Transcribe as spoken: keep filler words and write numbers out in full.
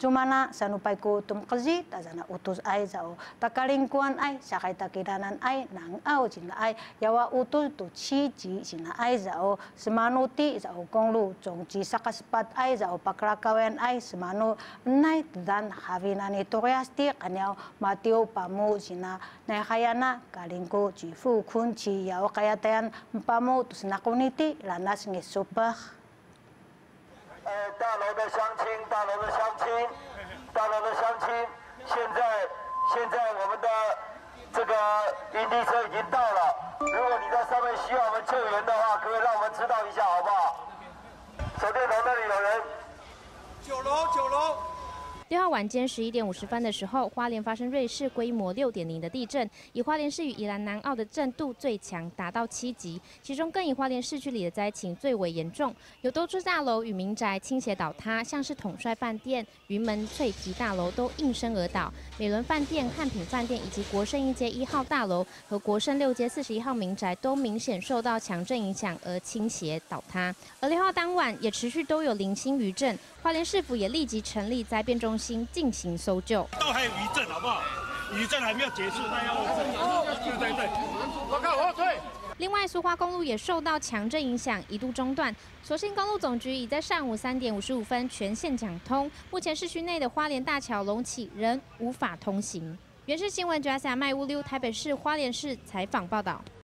Cumana sanupay ko tumkazi tazana utus ay zao takalingkuan ay sakay takiranan ay nang au sina ay yawa utus tu chi ji sina ay zao semanuti zao konglu jongji sakaspat ay zao pakrakawen ay semanu nai dan havinani toreasti kanyao matio pamu sina nahayana kalingko jifu kunci yao kayatayan pamu tu sinakuniti lanas ngesupah 呃，大楼的乡亲，大楼的乡亲，大楼的乡亲，现在现在我们的这个营地车已经到了。如果你在上面需要我们救援的话，可不可以让我们知道一下，好不好？手电筒那里有人。九楼，九楼。 六号晚间十一点五十分的时候，花莲发生瑞士规模六点零的地震，以花莲市与宜兰南澳的震度最强，达到七级，其中更以花莲市区里的灾情最为严重，有多处大楼与民宅倾斜倒塌，像是统帅饭店、云门翠皮大楼都应声而倒，美伦饭店、汉品饭店以及国盛一街一号大楼和国盛六街四十一号民宅都明显受到强震影响而倾斜倒塌，而六号当晚也持续都有零星余震，花莲市府也立即成立灾变中心。 进行搜救， 都还有余震，好不好？余震还没有结束，那要对对对，我看我退。 另外，苏花公路也受到强震影响，一度中断。所幸公路总局已在上午三点五十五分全线讲通，目前市区内的花莲大桥隆起仍无法通行。原市新闻 Jessica 麦乌溜台北市花莲市采访报道。